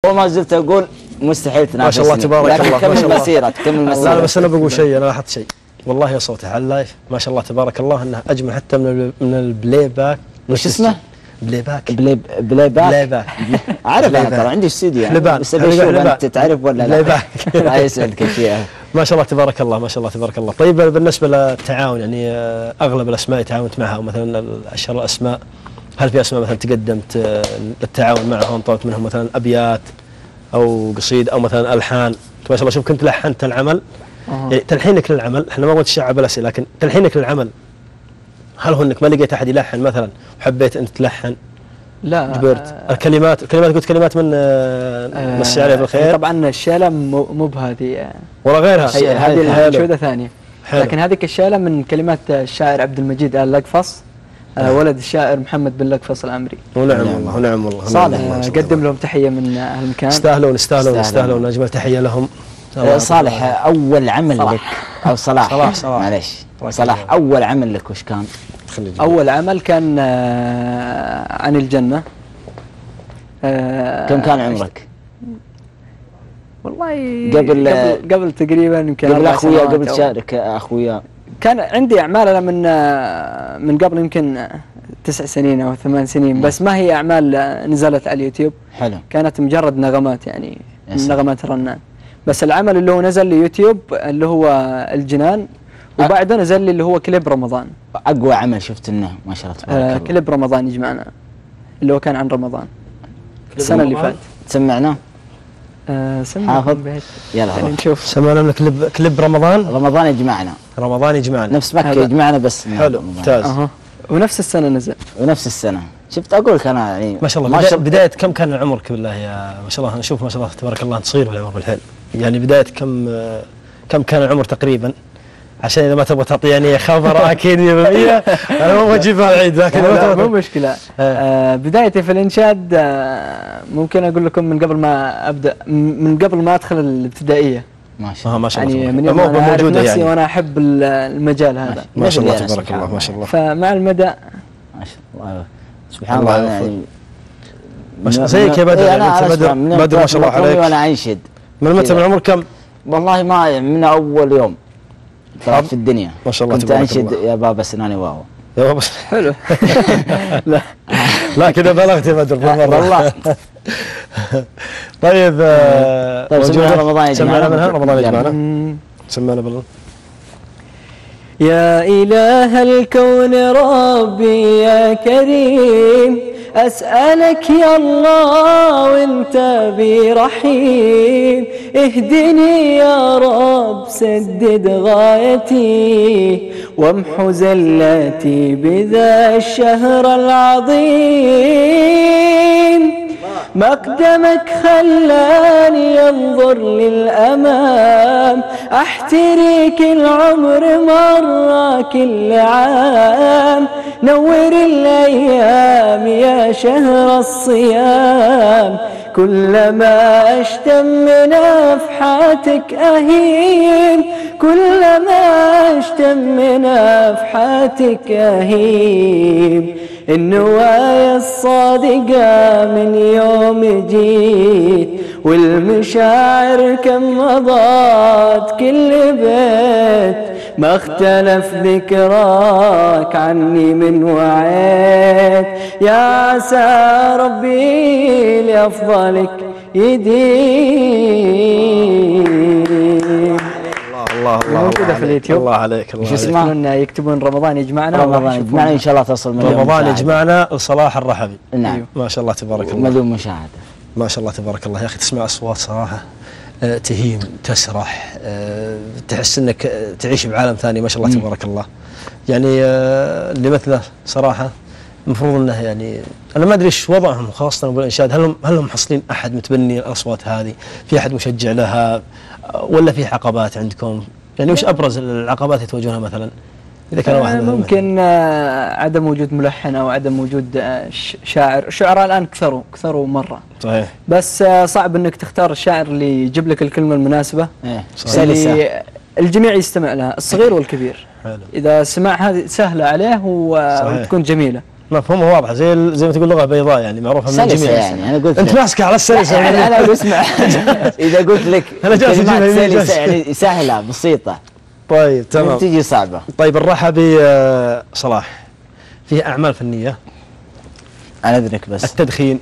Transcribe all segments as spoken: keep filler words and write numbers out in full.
وما زلت اقول مستحيل تنافسني. ما شاء الله تبارك الله. ما شاء الله مسيرة تكمل مسيرة. لا بس انا بقول شيء، انا لاحظت شيء والله يا صوته على اللايف ما شاء الله تبارك الله انه اجمل حتى من من البلاي باك. وش اسمه؟ بلاي باك. بلاي بلاي باك. بلاي باك. عارف انا ترى عندي استوديو حلبان. بس ابي اشوف انت تعرف ولا لا. بلاي باك. لا يسعدك شيء. ما شاء الله تبارك الله ما شاء الله تبارك الله. طيب بالنسبه للتعاون يعني اغلب الاسماء تعاونت معها ومثلا اشهر الاسماء، هل في اسماء مثلا تقدمت للتعاون معهم طلبت منهم مثلا ابيات او قصيد او مثلا الحان؟ ما شاء الله شوف كنت لحنت العمل. أه. يعني تلحينك للعمل، احنا ما قلت الشعب الاسئله لكن تلحينك للعمل هل هو انك ما لقيت احد يلحن مثلا وحبيت انت تلحن؟ لا جبرت الكلمات الكلمات قلت كلمات من آه مسي عليه بالخير. طبعا الشيله مو بهذه ولا غيرها، هذه الانشوده ثانيه. لكن هذيك الشيله من كلمات الشاعر عبد المجيد آل لقفص، آه ولد الشاعر محمد بن لقفص العمري. ونعم والله ونعم والله. صالح آه قدم لهم تحيه من اهل المكان. يستاهلون يستاهلون يستاهلون اجمل تحيه لهم. صالح اول عمل لك او صلاح صلاح صلاح معليش صلاح اول عمل لك وش كان؟ اول عمل كان آه عن الجنه. آه كم كان عمرك؟ والله قبل قبل, قبل تقريبا يمكن قبل اخويا قبل تشارك اخويا. كان عندي اعمال انا من من قبل يمكن تسع سنين او ثمان سنين. م. بس ما هي اعمال نزلت على اليوتيوب. حلو. كانت مجرد نغمات يعني من نغمات الرنان. بس العمل اللي هو نزل ليوتيوب اللي هو الجنان، وبعده نزل لي اللي هو كليب رمضان. اقوى عمل شفت انه ما شاء الله تبارك الله. آه كليب رمضان يجمعنا اللي هو كان عن رمضان السنه اللي فاتت. سمعناه؟ آه سمعنا حافظ؟ يلا يعني نشوف. سمعنا من كليب كليب رمضان. رمضان يجمعنا. رمضان يجمعنا. نفس مكة يجمعنا بس. حلو ممتاز. اها ونفس السنه نزل. ونفس السنه. شفت اقول لك انا يعني ما شاء الله. بداية, بداية كم كان عمرك بالله يا ما شاء الله؟ نشوف ما شاء الله تبارك الله انت صغير بالعمر بالحيل. يعني بداية كم كم كان العمر تقريبا؟ عشان اذا ما تبغى تعطيني خبر اكيد مية بالمية انا ما بجيبها العيد لكن مو مشكله. آه بدايتي في الانشاد آه ممكن اقول لكم من قبل ما ابدا، من قبل ما ادخل الابتدائيه. ما شاء الله ما شاء الله يعني من يوم انا اعرف نفسي يعني. وانا احب المجال هذا. ما شاء الله تبارك الله ما شاء الله. فمع المدى ما شاء الله سبحان الله يعني ما شاء الله زيك يا بدر. انت بدر بدر ما شاء الله عليك. وانا انشد من متى؟ من عمر كم؟ والله ما من اول يوم طلعت في الدنيا ما شاء الله كنت تبارك انشد الله. يا بابا سناني واو. يا بابا حلو. لا لا كذا بلغت يا بدر بالمره والله. طيب طيب سمعنا رمضان يا جماعه. سمعنا منها رمضان يا جماعه. سمعنا بالله. يا إله الكون ربي يا كريم أسألك يا الله وانت بي رحيم اهدني يا رب سدد غايتي وامحو زلاتي بذا الشهر العظيم مقدمك خلاني انظر للأمام احتريك العمر مرة كل عام نور الأيام يا شهر الصيام كلما أشتم من نفحاتك أهيم كلما أشتم من نفحاتك أهيم النوايا الصادقة من يوم جيت والمشاعر كم مضت كل بيت ما اختلف ذكراك عني من وعيت يا عسى ربي لأفضلك يديم. الله الله موجودة في اليوتيوب. الله عليك الله شو اسمه؟ يكتبون رمضان يجمعنا. رمضان يجمعنا ان شاء الله تصل مليون رمضان يجمعنا لصلاح الرحبي. نعم ما شاء الله تبارك الله. مليون مشاهدة ما شاء الله تبارك الله. يا اخي تسمع اصوات صراحة أه تهيم تسرح أه تحس انك تعيش بعالم ثاني ما شاء الله تبارك الله. يعني أه اللي مثله صراحة المفروض انه يعني انا ما ادري ايش وضعهم خاصة بالانشاد. هل هم هل هم محصلين احد متبني الاصوات هذه؟ في احد مشجع لها ولا في عقبات عندكم؟ يعني وش ابرز العقبات اللي تواجهونها مثلا؟ اذا كان واحد ممكن عدم وجود ملحن او عدم وجود شاعر. الشعراء الان كثروا كثروا مره. صحيح. بس صعب انك تختار الشاعر اللي يجيب لك الكلمه المناسبه. ايه اللي الجميع يستمع لها الصغير والكبير. حلو. اذا سمع هذه سهله عليه وتكون جميله. مفهومه واضح زي ال- زي ما تقول لغه بيضاء يعني معروفه من سلسة الجميع. يعني انا قلت انت لك. ماسكه على السلسه يعني يعني. انا بسمع اذا قلت لك أنا جالس كلمات أجيبها يمين سلسة جالس. يعني سهله بسيطه طيب تمام. تجي صعبه. طيب الرحبي آه، صلاح فيه اعمال فنيه، انا اذنك بس. التدخين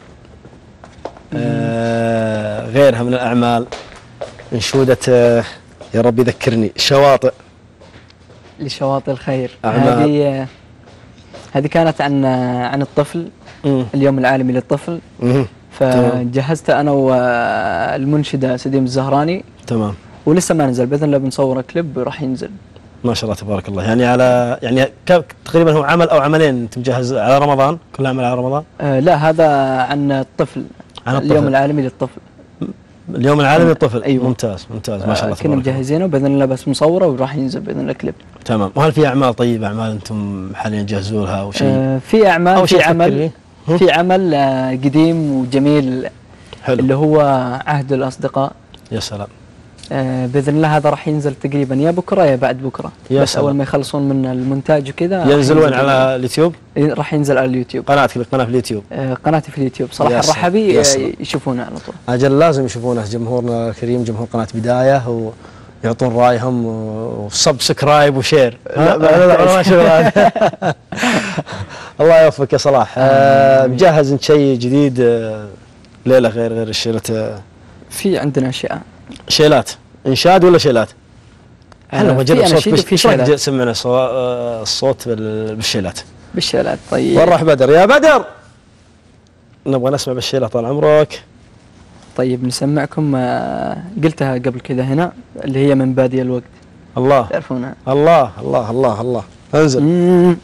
آه غيرها من الاعمال، انشوده آه يا رب يذكرني، شواطئ. لشواطئ الخير. أعمال. هذه هذه كانت عن عن الطفل، مم. اليوم العالمي للطفل. مم. فجهزت انا والمنشده سديم الزهراني، تمام. ولسه ما نزل، باذن الله بنصور كليب راح ينزل. ما شاء الله تبارك الله. يعني على يعني ك- تقريبا هو عمل او عملين انت مجهز على رمضان، كل عمل على رمضان؟ آه لا، هذا عن الطفل، عن الطفل. اليوم العالمي للطفل. اليوم العالمي للطفل. أيوة. ممتاز ممتاز ما شاء الله آه كنا تبارك الله. مجهزينه باذن الله، بس مصوره وراح ينزل باذن الله كليب. تمام. وهل في اعمال طيبه، اعمال انتم حاليا تجهزوا لها او شيء؟ آه في اعمال، أو شيء في تفكر عمل فيه؟ في عمل آه قديم وجميل حلو. اللي هو عهد الاصدقاء. يا سلام. آه باذن الله هذا راح ينزل تقريبا يا بكره يا بعد بكره، يا بس سلام. اول ما يخلصون من المونتاج وكذا راح ينزل وين، ينزل على اليوتيوب؟ راح ينزل على اليوتيوب. قناتك قناه في اليوتيوب. آه قناتي في اليوتيوب صلاح يا سلام. الرحبي، يا آه سلام. يشوفونه على طول. اجل لازم يشوفونه جمهورنا الكريم، جمهور قناه بدايه، ويعطون رايهم وسبسكرايب وشير. لا لا لا ما شغل هذا. الله يوفقك يا صلاح. آه، مجهز انت شيء جديد آه، ليله غير غير الشيلة آه، في عندنا اشياء. شيلات انشاد ولا شيلات؟ احنا آه، بجرب في صوت أناشيد بش- وفي ايش رايك شيلات. سمعنا صو- آه، الصوت بال- بالشيلات؟ بالشيلات. طيب وين راح بدر؟ يا بدر نبغى نسمع بالشيلات طال عمرك. طيب نسمعكم آه قلتها قبل كذا هنا، اللي هي من بادي الوقت، الله تعرفونها؟ الله الله الله الله انزل. مم.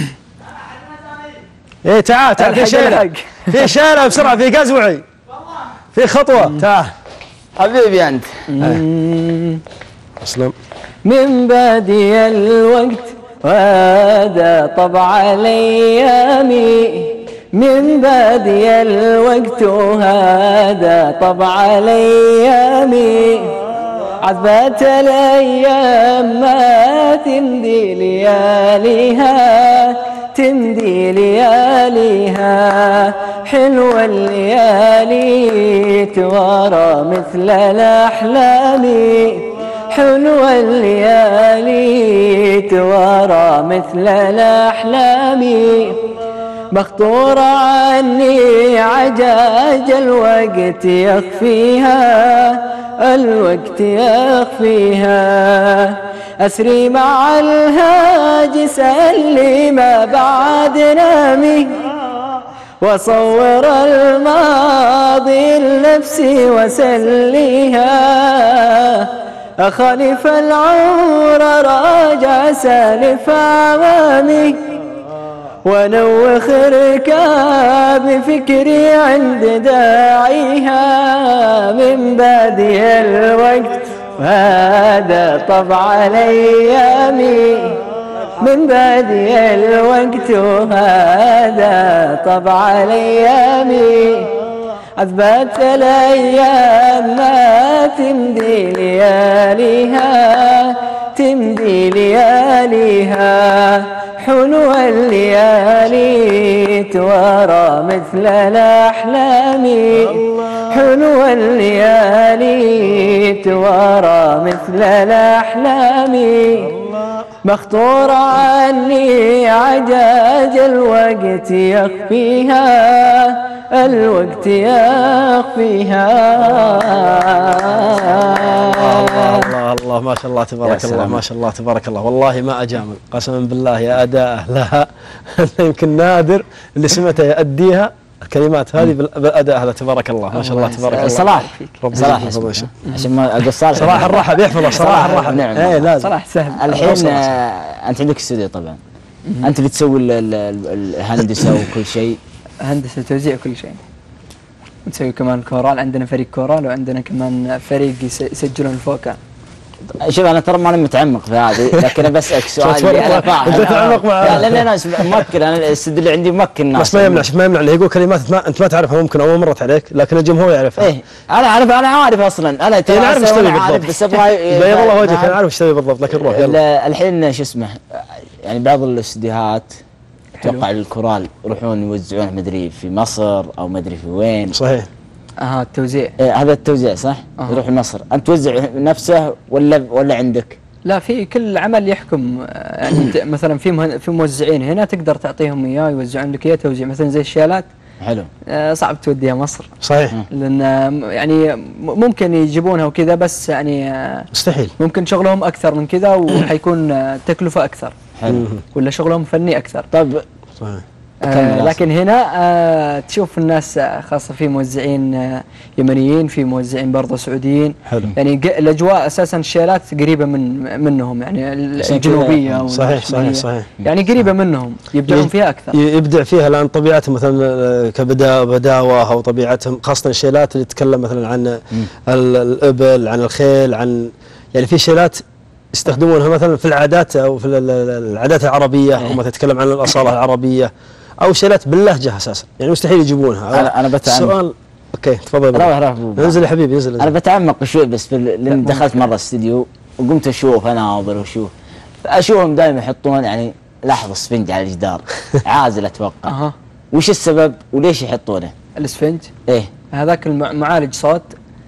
ايه تعال تعال في الحق شيله، الحق. في شيله بسرعه، في قزوعي، في خطوه. تعال حبيبي انت. مم. اسلم. من بادي الوقت وهذا طبع الايام، من بادي الوقت وهذا طبع الايام، عذبت الايام ما تمضي لياليها، تمضي لياليها، حلوة الليالي توارى مثل الأحلام، حلوة الليالي توارى مثل الأحلام، مخطورة عني عجاج الوقت يخفيها، الوقت يخفيها، أسري مع الهاجس اللي ما بعد نامي، وصور الماضي لنفسي وسليها، أخالف العمر راجع سالف أمامي، ونوخ ركاب فكري عند داعيها، من بادي الوقت وهذا طبع الايام، من بادي الوقت وهذا طبع الايام، عذبت الايام ما تمضي لياليها، تمضي لياليها، حلوة الليالي توارى مثل الأحلام، حلوة الليالي توارى مثل الأحلام، مخطورة عني عجاج الوقت يخفيها، الوقت يخفيها. الله الله الله ما شاء الله تبارك الله، ما شاء الله تبارك الله. والله ما اجامل قسما بالله يا اداء لها. يمكن نادر اللي سمعته يأديها الكلمات هذه بالاداء هذا. تبارك الله ما شاء الله تبارك الله. صلاح ربنا صلاح يحفظه. اسمه. عشان ما اقول صلاح صلاح الرحب يحفظه. صلاح الرحب. نعم. ايه لازم. صلاح سهل. الحين آه، انت عندك استوديو طبعا، انت اللي تسوي ال- ال- ال- الهندسه وكل شيء. هندسة توزيع كل شيء. نسوي كمان كورال، عندنا فريق كورال وعندنا كمان فريق يس- يسجلون الفوكال. شوف انا ترى ماني متعمق في هذه، لكن انا بسالك سؤال اللي انا فاهم. انت تتعمق مع لا لان انا أسمع- ممكن انا الاستوديو اللي عندي ممكن الناس. بس ما يمنع ما يمنع اللي يقول كلمات ما انت ما تعرفها ممكن اول مرت عليك، لكن الجمهور يعرفها. ايه انا عارف، انا عارف اصلا، انا ترى انا عارف ايش تبي أنا عارف بالضبط. بس ابغى بيض الله وجهك انا عارف ايش تبي بالضبط، لكن روح يلا. ال- الحين شو اسمه، يعني بعض الاستديوهات اتوقع الكورال يروحون يوزعون مدري في مصر او مدري في وين. صحيح. اها التوزيع. إيه هذا التوزيع صح؟ أه. يروح لمصر، انت توزع نفسه ولا ولا عندك؟ لا في كل عمل يحكم يعني مثلا في مهن في موزعين هنا تقدر تعطيهم اياه يوزعون لك اياه توزيع، مثلا زي الشيالات حلو. آه صعب توديها مصر. صحيح. لان يعني ممكن يجيبونها وكذا بس يعني مستحيل. ممكن شغلهم اكثر من كذا وحيكون تكلفه اكثر. حلو. ولا شغلهم فني اكثر. طيب. صحيح. آه لكن هنا آه تشوف الناس آه خاصة في موزعين آه يمنيين، في موزعين برضه سعوديين. حلو. يعني الأجواء أساسا الشيلات قريبة من منهم يعني الجنوبية. صحيح صحيح صحيح. يعني قريبة منهم يبدعون فيها أكثر. يبدع فيها لأن طبيعتهم مثلا كبدا بداوة أو طبيعتهم، خاصة الشيلات اللي تتكلم مثلا عن الإبل، عن الخيل، عن يعني في شيلات يستخدمونها مثلا في العادات أو في العادات العربية، أو مثلا تتكلم عن الأصالة العربية، أو شيلات باللهجة أساسا، يعني مستحيل يجيبونها. أنا أنا بتعمق. السؤال أوكي تفضل. روح روح انزل يا حبيبي انزل. أنا بتعمق شوي بس لأن دخلت مرة استديو وقمت أشوف أناظر وأشوف أشوفهم دائما يحطون يعني لحظة اسفنج على الجدار عازل أتوقع. أها. وش السبب وليش يحطونه؟ الاسفنج؟ إيه هذاك المعالج صوت.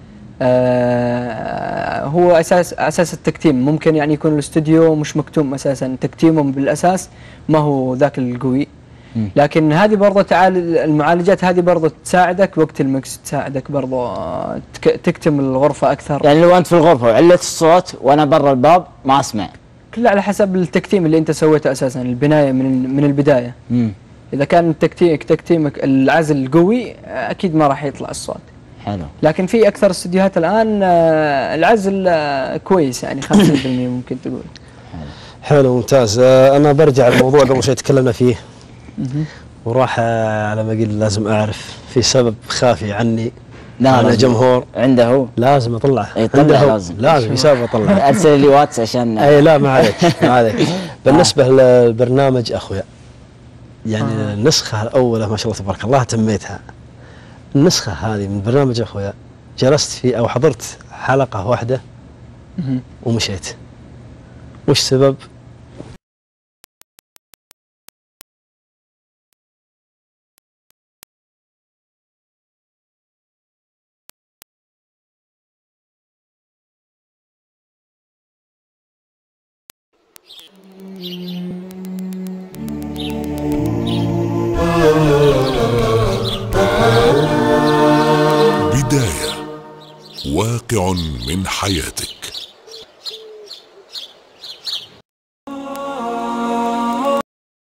آه هو اساس اساس التكتيم، ممكن يعني يكون الاستوديو مش مكتوم اساسا، تكتيمهم بالاساس ما هو ذاك القوي. لكن هذه برضه تعال المعالجات هذه برضه تساعدك وقت المكس، تساعدك برضه تكتم الغرفه اكثر. يعني لو انت في الغرفه وعلت الصوت وانا برا الباب ما اسمع. كله على حسب التكتيم اللي انت سويته اساسا، البنايه من من البدايه. مم. اذا كان تكتيمك تكتيمك العزل قوي اكيد ما راح يطلع الصوت. حلو. لكن في اكثر استديوهات الان العزل كويس يعني خمسين بالمئة ممكن تقول. حلو ممتاز. انا برجع الموضوع قبل شوي تكلمنا فيه وراح على ما قيل لازم اعرف في سبب خافي عني. لا انا جمهور عنده هو لازم اطلعه. يطلع لازم لازم يسابق اطلعه. ارسل لي واتس عشان اي لا ما عليك ما عليك. بالنسبه للبرنامج اخويا يعني آه. النسخه الاولى ما شاء الله تبارك الله تميتها. النسخه هذه من برنامج اخويا جلست فيه او حضرت حلقه واحده ومشيت. وش سبب؟ بداية واقع من حياتك.